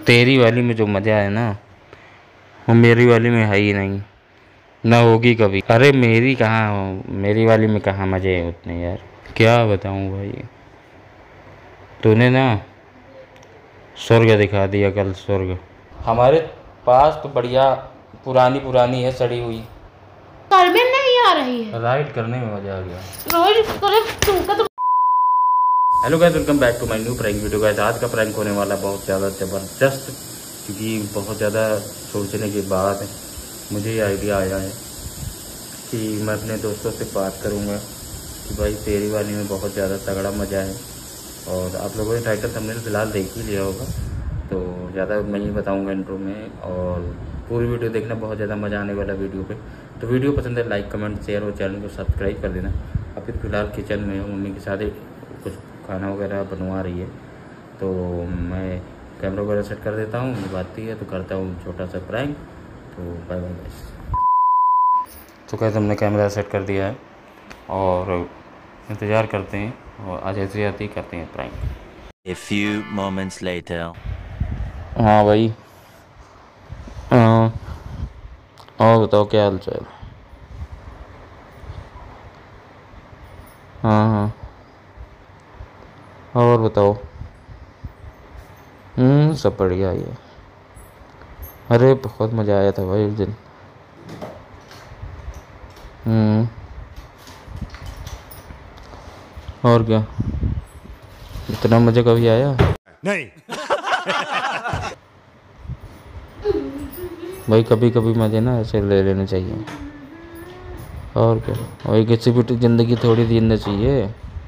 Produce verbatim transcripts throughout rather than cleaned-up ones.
तेरी वाली में जो मज़ा है ना वो मेरी वाली में है ही नहीं, ना होगी कभी। अरे मेरी कहाँ हो, मेरी वाली में कहाँ मज़े हैं उतने यार, क्या बताऊँ भाई। तूने ना स्वर्ग दिखा दिया कल, स्वर्ग। हमारे पास तो बढ़िया पुरानी पुरानी है सड़ी हुई, कल में नहीं आ रही है। राइड करने में मज़ा आ गया। राइड करे तुमका तो। Hello guys, welcome back to my new prank video. Guys आज का प्रैंक होने वाला बहुत ज़्यादा ज़बरदस्त, क्योंकि बहुत ज़्यादा सोचने के बाद मुझे ये आइडिया आया है कि मैं अपने दोस्तों से बात करूंगा कि भाई तेरी वाली में बहुत ज़्यादा तगड़ा मज़ा है। और आप लोगों ने टाइटल थंबनेल फिलहाल देख ही लिया होगा, तो ज़्यादा मैं ही बताऊँगा इंट्रो में, और पूरी वीडियो देखना, बहुत ज़्यादा मज़ा आने वाला वीडियो पे। तो वीडियो पसंद है लाइक कमेंट शेयर और चैनल को सब्सक्राइब कर देना। अब फिर फिलहाल किचन में मम्मी के साथ कुछ खाना वगैरह बनवा रही है, तो मैं कैमरा वगैरह सेट कर देता हूँ, बात है तो करता हूँ छोटा सा प्रैंक। तो बाय बाय गाइस। तो कैसे हमने कैमरा सेट कर दिया है और इंतज़ार करते हैं, और आज ऐसे आते ही करते हैं prank. A few moments later. हाँ भाई, हाँ और बताओ क्या हाल चाल। हाँ हाँ और बताओ। हम्म सब बढ़िया ही है। अरे बहुत मज़ा आया था भाई उस दिन। हम्म और क्या, इतना मज़ा कभी आया नहीं। भाई कभी कभी मज़े ना ऐसे ले लेने चाहिए, और क्या। भाई किसी भी ज़िंदगी थोड़ी जीना चाहिए।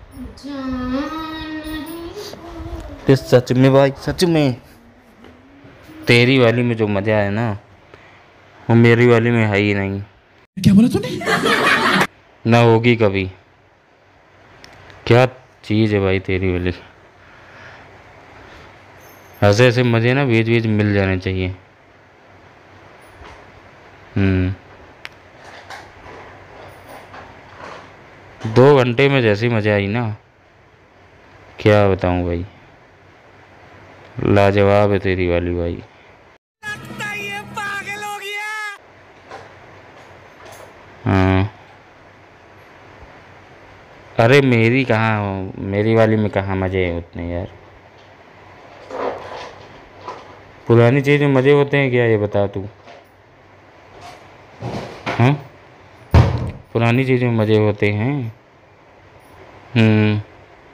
तो सच में भाई, सच में तेरी वाली में जो मज़ा है ना वो मेरी वाली में है ही नहीं। क्या बोला तूने? ना होगी कभी। क्या चीज़ है भाई तेरी वाली। ऐसे ऐसे मज़े ना बीच बीच मिल जाने चाहिए। हम्म दो घंटे में जैसी मज़ा आई ना, क्या बताऊं भाई, लाजवाब है तेरी वाली भाई। लगता ये पागल हो गया। हाँ अरे मेरी कहाँ हो, मेरी वाली में कहाँ मज़े हैं उतने यार। पुरानी चीज़ में मज़े होते हैं क्या, ये बता तू। हाँ पुरानी चीज़ में मज़े होते हैं। हम्म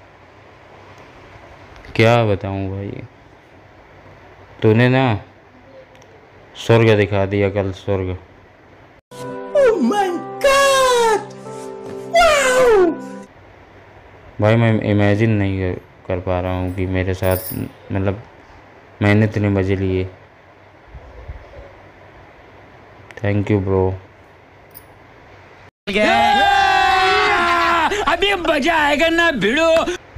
क्या बताऊं भाई। तूने ना स्वर्ग दिखा दिया कल, स्वर्ग। Oh my God! Wow! भाई मैं इमेजिन नहीं कर, कर पा रहा हूँ कि मेरे साथ, मतलब मैंने इतने मज़े लिए। Thank you bro. अभी मजा आएगा ना भिड़ो।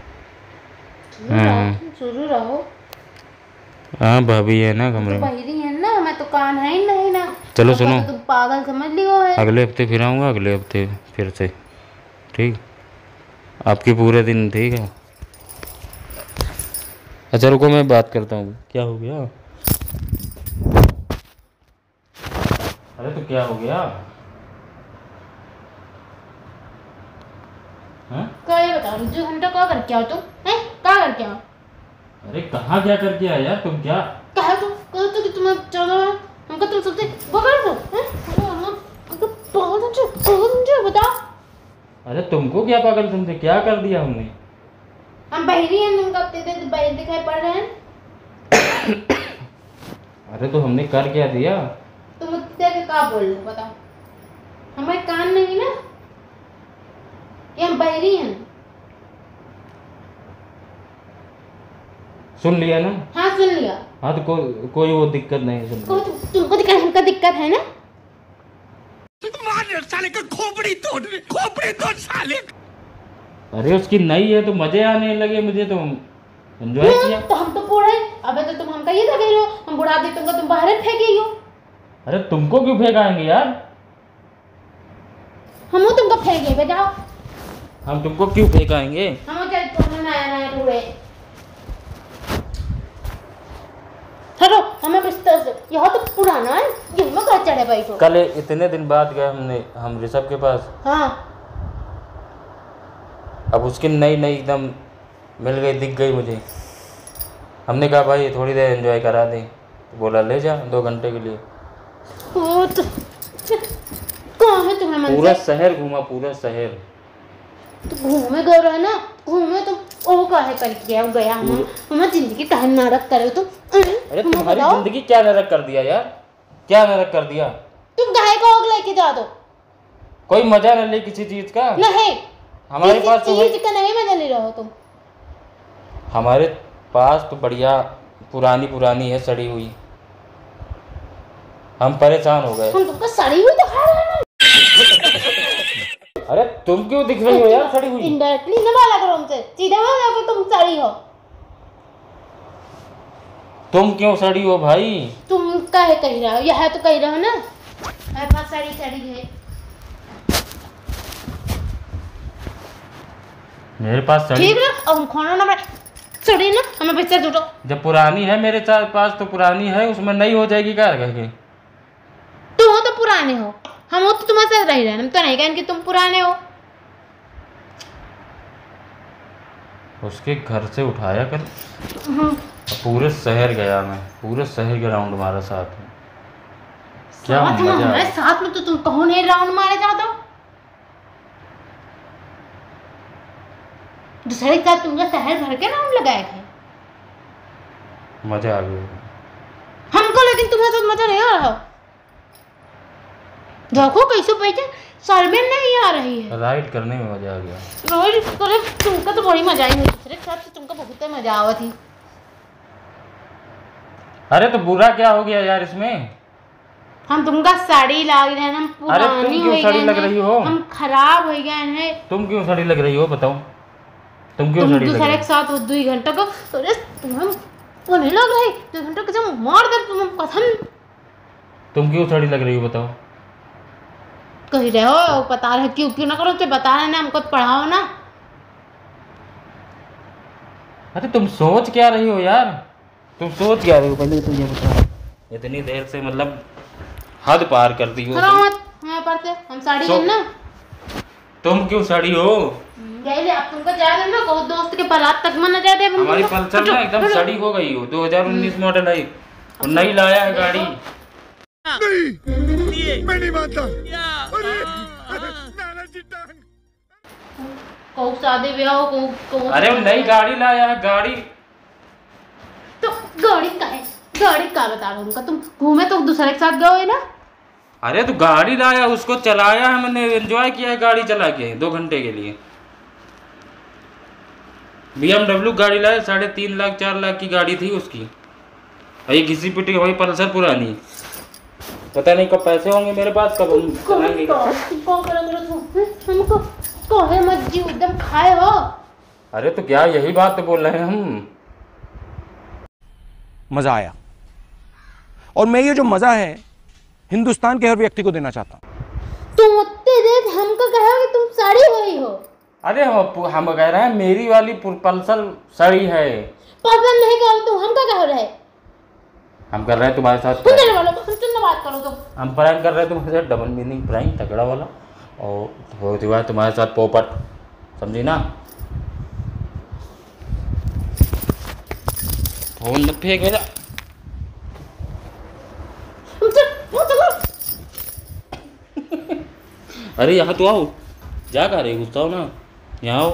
हाँ शुरू रहो। हाँ भाभी है ना कमरे तो में। बहिरी है ना, मैं तो कान है ही नहीं ना। चलो तो सुनो, तुम पागल समझ लियो है। अगले हफ्ते फिर आऊँगा, अगले हफ्ते फिर से, ठीक। आपके पूरे दिन, ठीक है। अच्छा रुको मैं बात करता हूँ। क्या हो गया? अरे तो क्या हो गया? हाँ? क्या ये बताओ, दो घंटा क्या करके आओ तुम? हैं क्या करके आओ? अरे कहाँ क्या करके आया यार तुम? क्या कहा तुम कहा तो कि तुम चलो हमको तुम सबसे बगड़ दो हैं? हमको पागल समझो, पागल समझो, बताओ। अरे तुमको क्या पागल समझे, क्या कर दिया हमने? हम बहिरी हैं, तुम कब तेरे बहिर दिखाई पड़ रहे हैं? अरे तो हमने कर क्या दिया? तुम मुझसे के क्या बोल रहे हो बताओ? हमारे कान नहीं ना, ये हम बहिरी हैं। सुन लिया ना? हाँ सुन लिया। हाँ तो कोई कोई वो दिक्कत नहीं, सुन को तुम, तुमको दिक्कत, हमको दिक्कत है ना? मार साले का खोपड़ी तोड़, खोपड़ी तोड़ साले। अरे उसकी नई है तो मजे आने लगे मुझे, तो एंजॉय किया। तो हम तो बूढ़े, अबे तो तुम हमका ये लगे हो, हम बुढ़ा दे तुमको, तुम बाहर फेंके हो। अरे तुमको क्यों फेंकाएंगे यार? हम तुमको फेंके बे जाओ। हम तुमको क्यों फेंकाएंगे? हम चल तुम नया नया बूढ़े। हटो तरह से। यहाँ तो पुराना है, यही में कहा चढ़े बैठो। कल इतने दिन बाद गए हमने हम ऋषभ के पास। हाँ अब उसकी नई नई एकदम मिल गई, दिख गई मुझे। हमने कहा भाई थोड़ी देर एंजॉय करा दें, तो बोला ले जा दो घंटे के लिए। वो तो कहाँ है तुम्हें मन पूरा से? शहर घूमा, पूरा शहर। तो घूमे गए रहे ना, घूमे तो ओ काहे कर गया गया हम हमें जिंदगी काहे नरक करे तुम। अरे तुम्हारी जिंदगी क्या नरक कर दिया यार, क्या नरक कर दिया? तुम गाय का ओग लेके जा दो। कोई मजा न ले किसी चीज का। नहीं हमारे पास तो चीज का नहीं मजा ले रहे हो तुम। हमारे पास तो बढ़िया पुरानी पुरानी है सड़ी हुई। हम परेशान हो गए। हम तुमको सड़ी हुई दिखा रहे हैं। अरे तुम क्यों दिख रही हो यार सड़ी हुई? इनडायरेक्टली ना बाला करो हमसे, सीधे बोलो कि तुम सड़ी हो। तुम क्यों सड़ी हो भाई? तुम काहे कह रहे हो? यह तो कह रहे हो ना मेरे पास सड़ी सड़ी है। मेरे पास सड़ी ठीक है, अब हम खाना ना बना सड़ी ना हमें पैसे जुटो। जब पुरानी है मेरे पास तो पुरानी है, उसमें नई हो जाएगी क्या करके? तुम हो तो पुराने हो, हम हो तो तुम्हारे साथ रह रहे हैं, हम तो नहीं कहें कि तुम पुराने हो। उसके घर से उठाया कर। पूरे शहर गया मैं, पूरे शहर के राउंड मारा साथ में। क्या साथ में मजा हमारे आया। साथ में तो तुम कहो नहीं राउंड मारे जाते हो। दूसरे के साथ तुमने शहर भर के राउंड लगाए थे। मजा आ गया हमको, लेकिन तुम्हारे साथ मजा नहीं आ रहा। देखो कैसे बैठे शर्में नहीं आ रही है। राइड करने में मजा आ गया। रोज करे तुमका तो बड़ी मजा आई हुई। दूसरे के साथ तुमको बहुत मजा आवा थी। अरे तो बुरा क्या हो गया यार इसमें? हम तुमका साड़ी लाग रहे हैं, हम अरे तुम पुरानी क्यों हो साड़ी गए लग हैं, रही हो? हम खराब हो गए हैं। तुम क्यों सड़ी लग रही हो बताओ? तुम क्यों तुम सड़ी लग दूसरे रही के साथ वो दो घंटा को अरे तुम वो नहीं लग रही दो घंटा के जब मार दे तुम कथन। तुम क्यों सड़ी लग रही हो बताओ? कह रहे हो बता रहे क्यों क्यों ना करो तो बता रहे ना, हमको पढ़ाओ ना। अरे तुम सोच क्या रही हो यार? तुम सोच क्या रही हो पहले तो ये बताओ। इतनी देर से मतलब हद पार कर दी हो खड़ा तुम। मत हमें पढ़ते हम साड़ी सो- है ना। तुम क्यों सड़ी हो? गए ले अब तुमको जा ना को दोस्त के बारात तक मन जा दे। हमारी पल्सर ना एकदम सड़ी हो गई हो। दो हज़ार उन्नीस मॉडल है और नई लाया है गाड़ी। नहीं मैं नहीं मानता। को शादी ब्याह को को अरे वो नई गाड़ी लाया है गाड़ी। तो गाड़ी का है, गाड़ी का बता रहा हूँ तुम घूमे तो दूसरे के साथ गए ना। अरे तो गाड़ी लाया उसको चलाया है मैंने, एंजॉय किया है गाड़ी चला के दो घंटे के लिए। बी एम डब्ल्यू गाड़ी लाया, साढ़े तीन लाख चार लाख की गाड़ी थी उसकी। और ये घिसी पिटी वही पल्सर पुरानी। पता नहीं कब पैसे होंगे मेरे पास, कब हम चलाएंगे। हमको कहे मत जी एकदम खाए हो। अरे तो क्या यही बात तो बोल रहे हैं हम। मजा आया और मैं ये जो मजा है हिंदुस्तान के हर व्यक्ति को देना चाहता हूं। तुम उतने देर हमको कहो कि तुम साड़ी हुई हो। अरे हम हम कह रहे हैं मेरी वाली पल्सर सड़ी है। पसंद नहीं करो तुम हमको कहो रहे। हम कर रहे हैं तुम्हारे साथ सुन ले वालों को सुन बात करो तुम। हम प्रैंक कर रहे हैं तुम्हारे साथ, डबल मीनिंग प्रैंक तगड़ा वाला। और बहुत हुआ तुम्हारे साथ पोपट, समझी ना? फोन न फेंक मेरा। अरे यहाँ तो आओ, जा कर रहे गुस्सा हो ना, यहाँ आओ।